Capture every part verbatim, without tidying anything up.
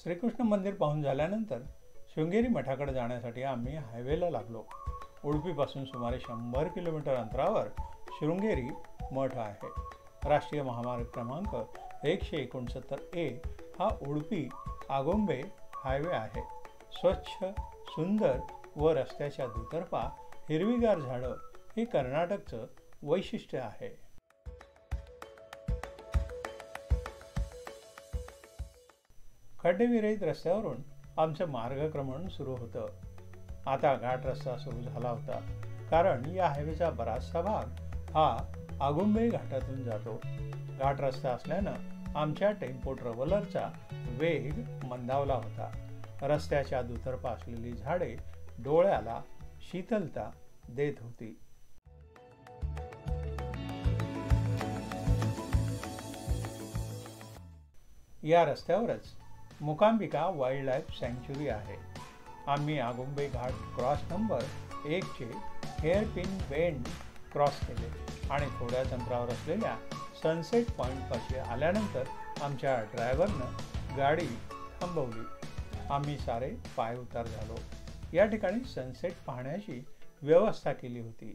श्रीकृष्ण मंदिर पाहून झाल्यानंतर शृंगेरी मठाकडे जाण्यासाठी आम्ही हायवेला लागलो. उडुपीपासून सुमारे शंभर किलोमीटर अंतरावर शृंगेरी मठ आहे. राष्ट्रीय महामार्ग क्रमांक एकशे एकोणसत्तर ए हा उडुपी आगोंबे हायवे आहे. स्वच्छ, सुंदर व रस्त्याच्या दुतर्फा हिरवीगार झाडं हे कर्नाटकचं वैशिष्ट्य आहे. खड्डेविरहित रस्त्यावरून आमचं मार्गक्रमण सुरू होतं. आता घाट रस्ता सुरू झाला होता, कारण या हायवेचा बराचसा भाग हा आगुंबे घाटातून जातो. घाट रस्ता असल्यानं आमच्या टेम्पो ट्रॅव्हलरचा वेग मंदावला होता. रस्त्याच्या दुतर्फा असलेली झाडे डोळ्याला शीतलता देत होती. या रस्त्यावरच मुकांबिका वाईल्ड लाईफ सँक्च्युरी आहे. आम्ही आगुंबे घाट क्रॉस नंबर एकचे हेअरपिन बेंड क्रॉस केले आणि थोड्याच अंतरावर असलेल्या सनसेट पॉईंटपाशी आल्यानंतर आमच्या ड्रायव्हरनं गाडी थांबवली. आम्ही सारे पाय उतार झालो. या ठिकाणी सनसेट पाहण्याची व्यवस्था केली होती.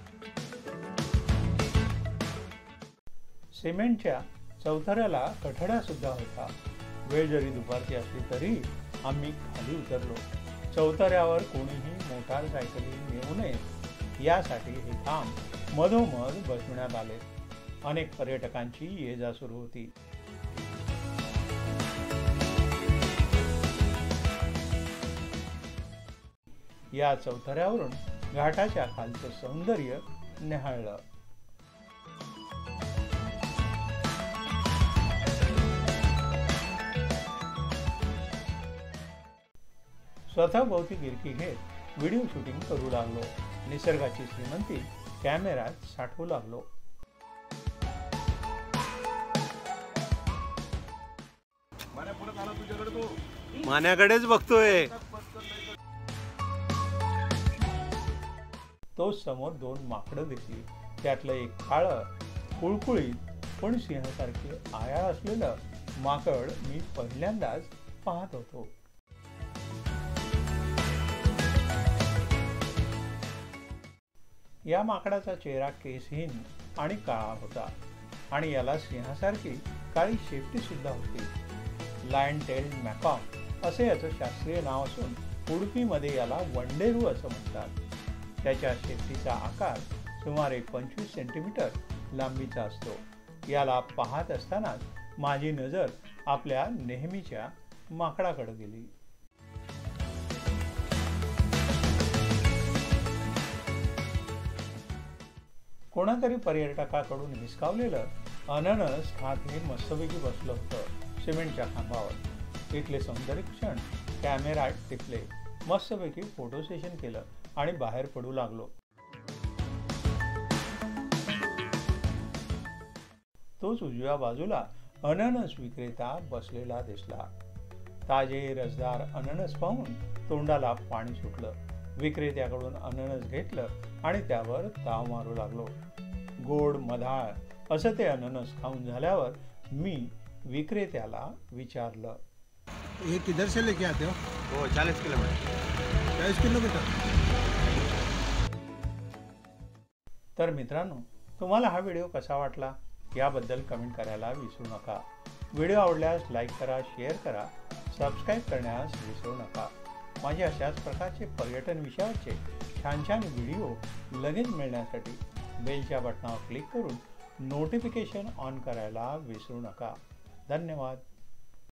सिमेंटच्या चौथऱ्याला कठडा सुद्धा होता. वेळ जरी दुपारची असली तरी आम्ही खाली उतरलो. चौथऱ्यावर कोणीही मोटारसायकली नेऊ नये यासाठी हे काम मधोमध बसवण्यात आले. अनेक पर्यटकांची ये जा सुरू होती. या चौथऱ्यावरून घाटाच्या खालचं सौंदर्य न्याहाळलं. स्वतः भोवती गिरकी घेत व्हिडिओ शूटिंग करू लागलो. निसर्गाची श्रीमंती कॅमेऱ्यात साठवू लागलो. मान्याकडेच बघतोय. तो समोर दोन माकडं दिसली. त्यातलं एक काळं कुळकुळीत पण सिंहासारखे आयाळ असलेलं माकड मी पहिल्यांदाच पाहत होतो. या माकडाचा चेहरा केसहीन आणि काळा होता आणि याला सिंहासारखी काळी शेपटी सुद्धा होती. लायन टेल्ड मॅकॉक असे याचं शास्त्रीय नाव असून उडुपीमध्ये याला वंडेरू असं म्हणतात. त्याच्या शेपटीचा आकार सुमारे पंचवीस सेंटीमीटर लांबीचा असतो. याला पाहत असतानाच माझी नजर आपल्या नेहमीच्या माकडाकडे गेली. कोणातरी पर्यटकाकडून हिसकावलेलं अननस खात हे मस्तपैकी बसलं होतं सिमेंटच्या खांबावर. इथले सौंदर्य क्षण कॅमेऱ्यात टिपले. मस्तपैकी फोटो सेशन केलं आणि बाहेर पडू लागलो. तोच उजव्या बाजूला अननस विक्रेता बसलेला दिसला. ताजे रसदार अननस पाहून तोंडाला पाणी सुटलं. विक्रेत्याकडून अननस घेतलं आणि त्यावर ताव मारू लागलो. गोड मधाळ असं ते अननस खाऊन झाल्यावर मी विक्रेत्याला विचारलं, ये किधर से लेके आते हो? हो चालीस किलोमीटर. चाळीस किलोमीटर. तर मित्रांनो, तुम्हाला हा व्हिडिओ कसा वाटला याबद्दल कमेंट करायला विसरू नका. व्हिडिओ आवडल्यास लाईक करा, शेअर करा, सबस्क्राईब करण्यास विसरू नका. माझे अशाच प्रकारचे पर्यटन विषयाचे छान छान व्हिडिओ लगेच मिळण्यासाठी बेलच्या बटनावर क्लिक करून नोटिफिकेशन ऑन करायला विसरू नका. धन्यवाद.